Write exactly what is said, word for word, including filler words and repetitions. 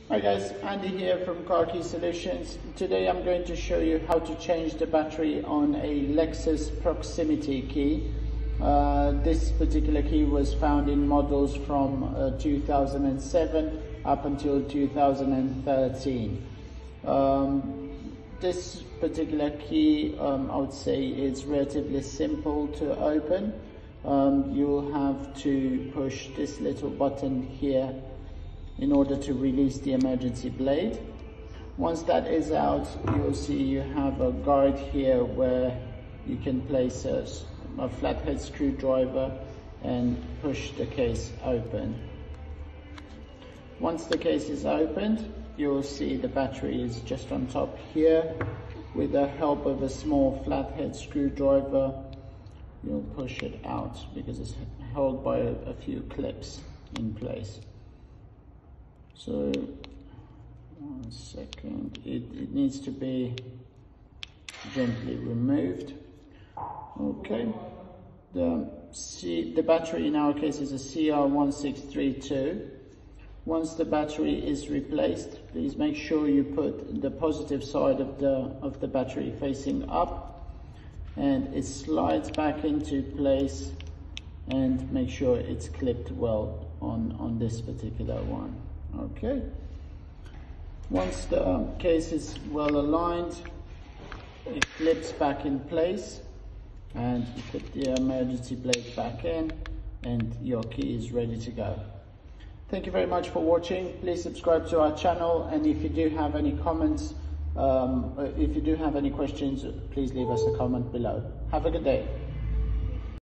Hi guys, Andy here from Car Key Solutions. Today I'm going to show you how to change the battery on a Lexus proximity key. Uh, this particular key was found in models from uh, two thousand seven up until two thousand thirteen. Um, this particular key, um, I would say, is relatively simple to open. Um, you'll have to push this little button here in order to release the emergency blade. Once that is out, you'll see you have a guard here where you can place a, a flathead screwdriver and push the case open. Once the case is opened, you'll see the battery is just on top here. With the help of a small flathead screwdriver, you'll push it out because it's held by a, a few clips in place. So, one second, it, it needs to be gently removed. Okay, the, C, the battery in our case is a C R one six three two. Once the battery is replaced, please make sure you put the positive side of the, of the battery facing up, and it slides back into place, and make sure it's clipped well on, on this particular one. Okay, once the um, case is well aligned, it clips back in place, and you put the emergency blade back in, and your key is ready to go. Thank you very much for watching. Please subscribe to our channel, and if you do have any comments, um, if you do have any questions, please leave us a comment below. Have a good day.